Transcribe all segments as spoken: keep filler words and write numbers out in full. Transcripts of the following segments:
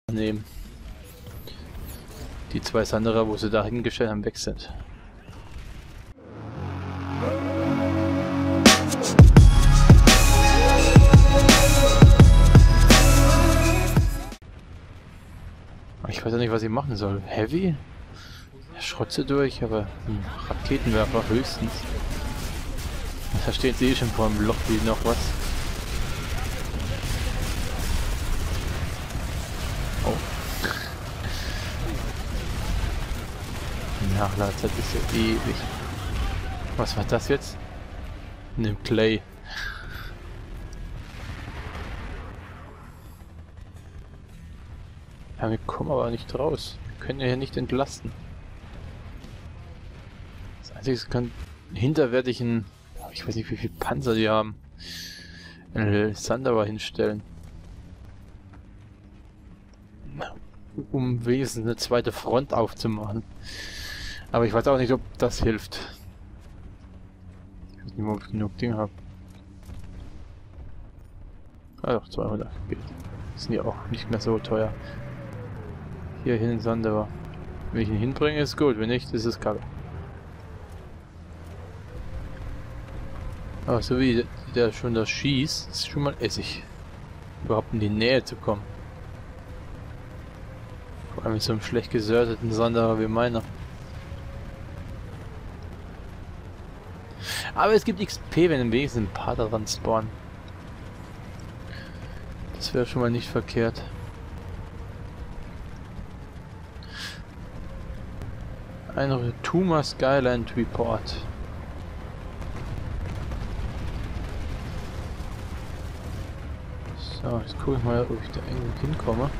nehmen. Die zwei Sanderer, wo sie da hingestellt haben, weg sind. Ich weiß ja nicht, was ich machen soll. Heavy? Schrotze durch, aber hm, Raketenwerfer höchstens. Da steht sie eh schon vor dem Loch wie noch was. Oh. Die Nachladzeit ist ja ewig. Was war das jetzt? Nimm Clay. Ja, wir kommen aber nicht raus. Wir können ja hier nicht entlasten. Das Einzige, es kann hinterwertigen, ich weiß nicht, wie viel Panzer die haben, einen Sanderer hinstellen. Um wenigstens eine zweite Front aufzumachen. Aber ich weiß auch nicht, ob das hilft. Ich weiß nicht, ob ich genug Ding habe. Ah doch, zweihundert geht. Sind ja auch nicht mehr so teuer. Hier hin den Sanderer. Wenn ich ihn hinbringe, ist gut. Wenn nicht, ist es kacke. Aber so wie der schon da schießt, ist schon mal Essig. Überhaupt in die Nähe zu kommen. Vor allem mit so einem schlecht gesurteten Sanderer wie meiner. Aber es gibt X P, wenn im wenigstens ein paar daran spawnen. Das wäre schon mal nicht verkehrt. Ein Tuma Skyland Report. So, jetzt gucke ich mal, ob ich da irgendwie hinkomme.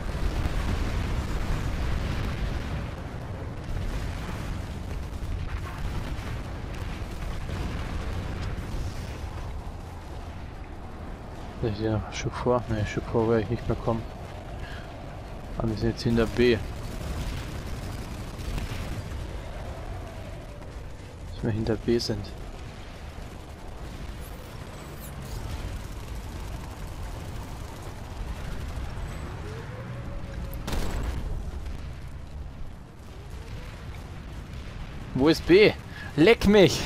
Vielleicht hier Schub vor. Ne, Schub vor werde ich nicht mehr kommen. Aber wir sind jetzt hinter B. Dass wir hinter B sind. Wo ist B? Leck mich!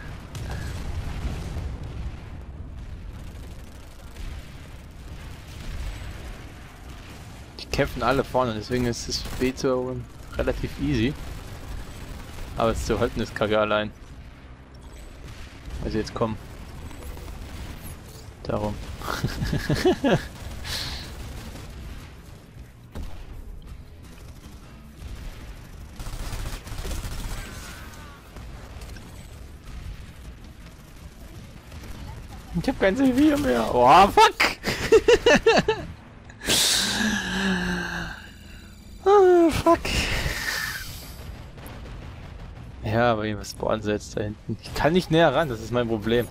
Die kämpfen alle vorne, deswegen ist das B zu erobern relativ easy. Aber es zu halten ist kacke allein. Also jetzt kommen. Darum. Ich hab kein C vier mehr. Oh, fuck! Oh, fuck. Ja, aber irgendwas spawnen sie jetzt da hinten. Ich kann nicht näher ran, das ist mein Problem.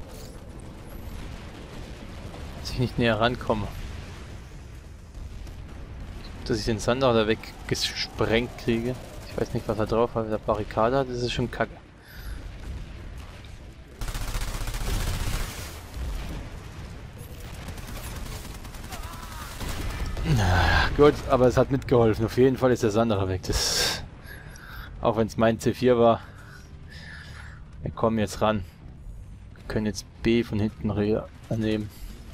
Dass ich nicht näher rankomme. Dass ich den Sander da weggesprengt kriege. Ich weiß nicht, was er drauf hat, wenn er Barrikade hat, das ist schon kacke. Gut, aber es hat mitgeholfen. Auf jeden Fall ist der Sanderer weg. Das, auch wenn es mein C vier war. Wir kommen jetzt ran. Wir können jetzt B von hinten nehmen.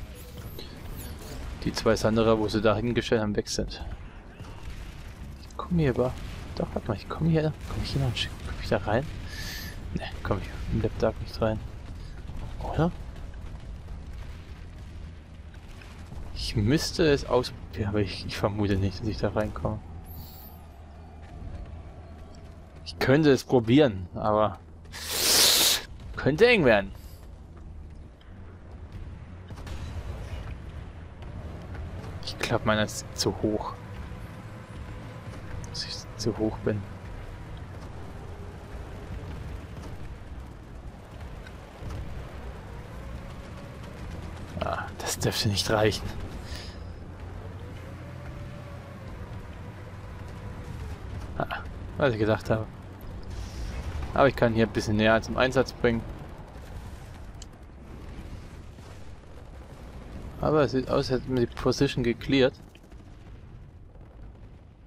Die zwei Sanderer, wo sie da hingestellt haben, weg sind. Ich komme hier aber. Doch, warte mal, ich komme hier. Komme ich hier noch? Komme ich da rein? Ne, komme ich im Laptop nicht rein. Oder? Ich müsste es ausprobieren, aber ich, ich vermute nicht, dass ich da reinkomme. Ich könnte es probieren, aber könnte eng werden. Ich glaube, meiner ist zu hoch. Dass ich zu hoch bin. Ah, das dürfte nicht reichen. Ah, was ich gedacht habe. Aber ich kann hier ein bisschen näher zum Einsatz bringen. Aber es sieht aus, als hätten wir die Position gecleared.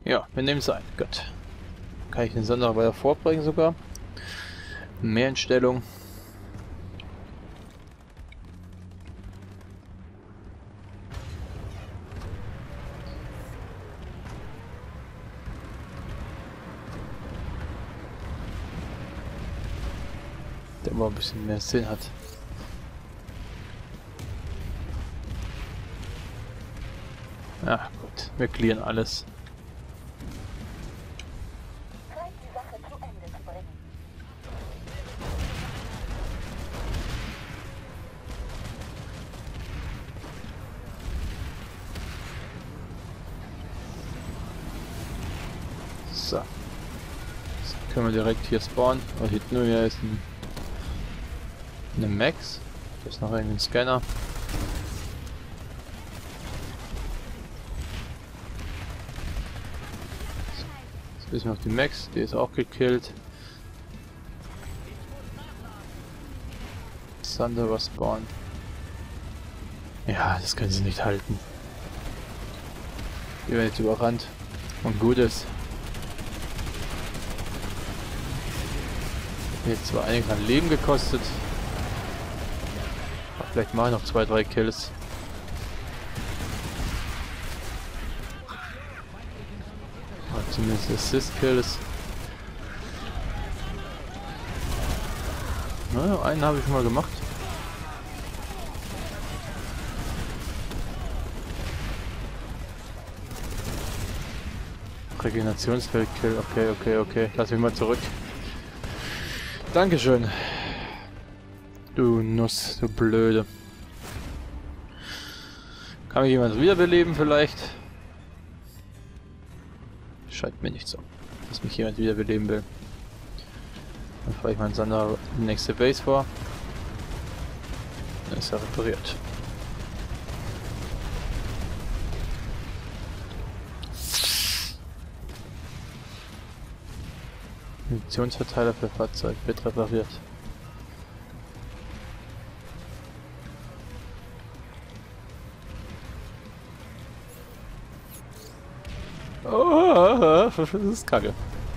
Ja, wir nehmen es ein. Gut. Kann ich den Sonderer weiter vorbringen sogar. Mehr in Stellung. Der mal ein bisschen mehr Sinn hat. Ja, gut. Wir clearen alles. So. Jetzt können wir direkt hier spawnen. Und hinten nur hier ist ein, eine Max. Da ist noch irgendein Scanner. Jetzt ist noch die Max, die ist auch gekillt. Thunder was spawnen. Ja, das können sie nicht halten. Die werden jetzt überrannt. Und gut ist. Jetzt zwar einiges an Leben gekostet. Aber vielleicht mache ich noch zwei, drei Kills. Oder zumindest Assist-Kills. Naja, einen habe ich schon mal gemacht. Regenerationsfeld-Kill. Okay, okay, okay. Lass mich mal zurück. Dankeschön. Du Nuss, du Blöde. Kann mich jemand wiederbeleben vielleicht? Scheint mir nicht so, dass mich jemand wiederbeleben will. Dann fahre ich meinen Sander in die nächste Base vor. Dann ist er repariert. Munitionsverteiler für Fahrzeug wird repariert. Oh, das ist kacke.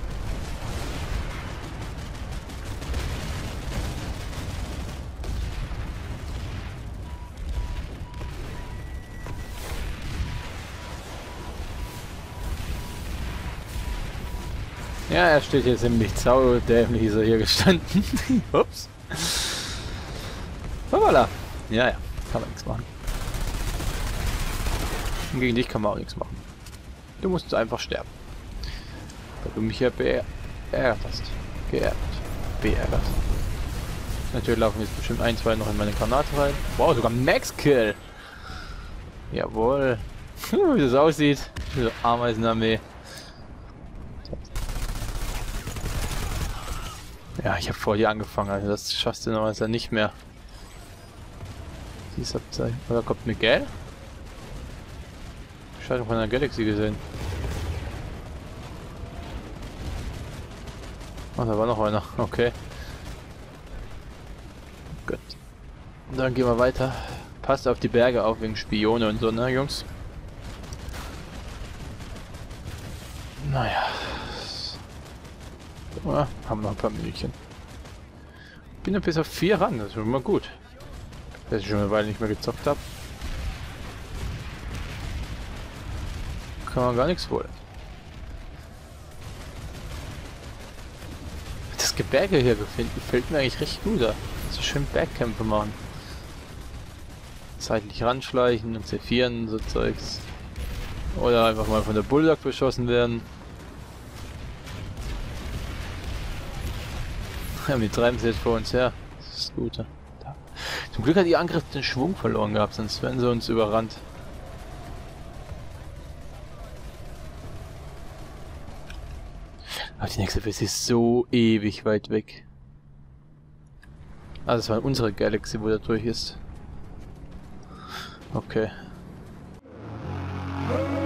Ja, er steht jetzt im Licht. Sau dämlich ist er hier gestanden. Ups. Voilà. Ja, ja. Kann man nichts machen. Und gegen dich kann man auch nichts machen. Du musst einfach sterben. Weil du mich ja beärgert hast. Geärgert. Beärgert. Natürlich laufen jetzt bestimmt ein, zwei noch in meine Granate rein. Wow, sogar Max-Kill. Jawohl. Wie das aussieht. Diese Ameisenarmee. Ja, ich habe vor dir angefangen, also das schaffst du normalerweise nicht mehr. Dies Abzeichen. Oder kommt Miguel? Schaltung von einer Galaxy gesehen. Oh, da war noch einer. Okay. Gut. Dann gehen wir weiter. Passt auf die Berge auf wegen Spione und so, ne, Jungs? Naja. Ja, haben noch ein paar Minütchen. Bin noch bis auf vier ran, das ist schon mal gut. Dass ich schon eine Weile nicht mehr gezockt habe. Kann man gar nichts holen. Das Gebirge hier befinden gefällt mir eigentlich recht gut. Da so schön Bergkämpfe machen. Zeitlich ranschleichen und C vier und so Zeugs. Oder einfach mal von der Bulldog beschossen werden. Ja, die treiben sie jetzt vor uns her. Das ist gut. Ja. Zum Glück hat ihr Angriff den Schwung verloren gehabt, sonst wären sie uns überrannt. Aber die nächste Base ist so ewig weit weg. Ah, das war unsere Galaxy, wo der durch ist. Okay.